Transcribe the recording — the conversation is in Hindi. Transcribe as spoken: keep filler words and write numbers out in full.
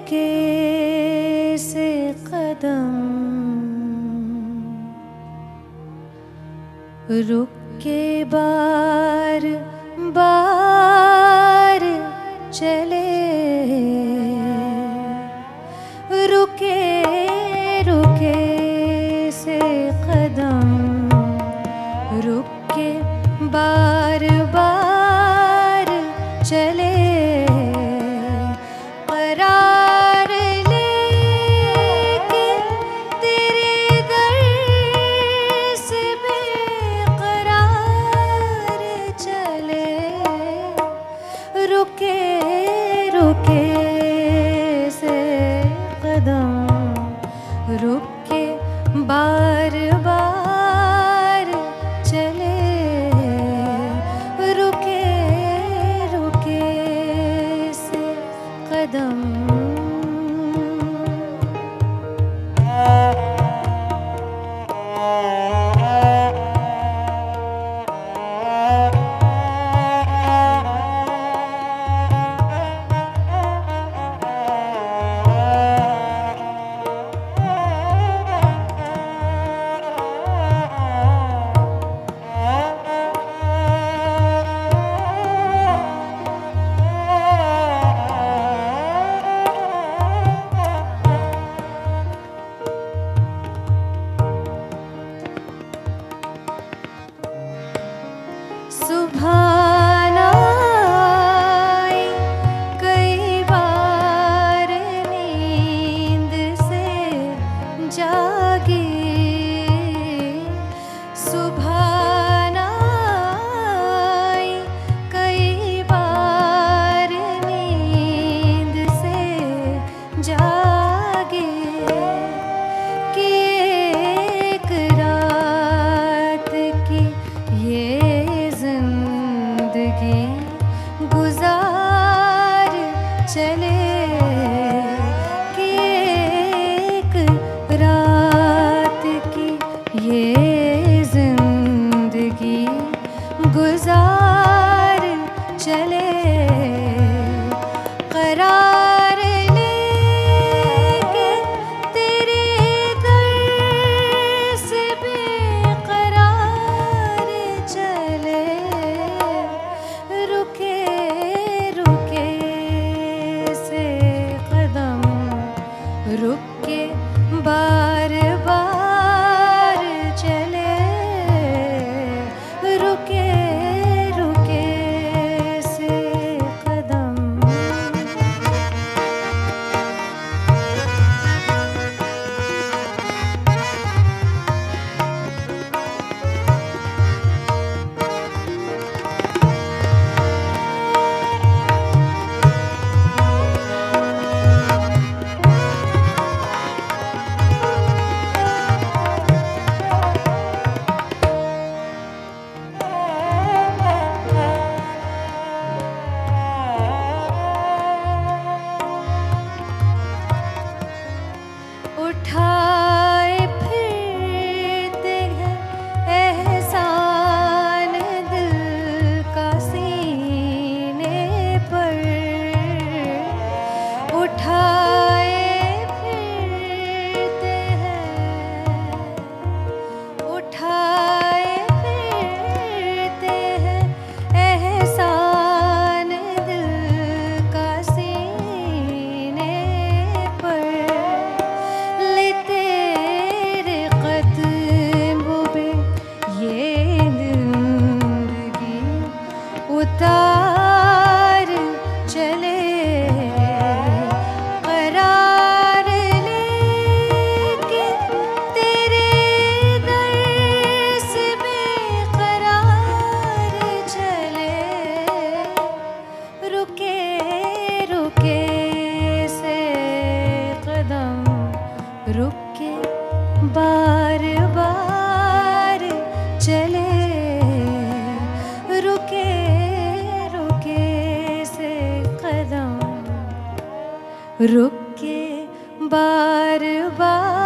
रुके से कदम, रुक के बार बार चले, रुके रुके से कदम, रुक के बार बार चले, करार लेके तेरे दर से बेकरार चले, रुके रुके से कदम, रुक के बार बार चले, रुके रुके से कदम। सुभान आई कई बार नींद से जागी, सुभान आई कई बार नींद से जागी, कि एक रात की ये जिंदगी गुजार चले, कि एक रात की ये जिंदगी गुजार चले, करार लेके तेरे दर से बेकरार चले, रुके रुके से कदम, रुक के बार बार चले, रुके रुके से कदम। उठाए फिरते हैं एहसान दिल का सीने पर, उठाए फिरते हैं, उठाए फिरते हैं एहसान दिल का सीने पर, तेरे कदमों पे ये जिंदगी उतार चले, करार लेके तेरे दर से बेकरार चले, रुके रुके से कदम, रुक के बार बार चले, रुके रुके से कदम, रुक के बार बार